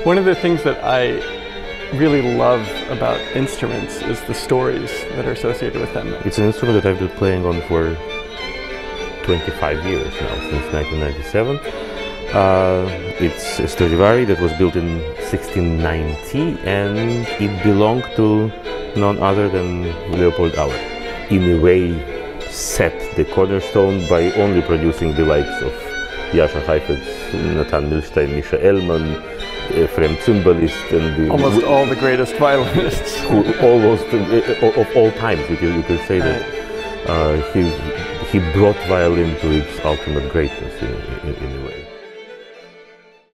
One of the things that I really love about instruments is the stories that are associated with them. It's an instrument that I've been playing on for 25 years now, since 1997. It's a Stradivarius that was built in 1690, and it belonged to none other than Leopold Auer. In a way, set the cornerstone by only producing the likes of Jascha Heifetz, Nathan Milstein, Misha Ellman, Ephraim Zymbalist, and almost all the greatest violinists. Almost of all times, you could say that. He brought violin to its ultimate greatness in a way.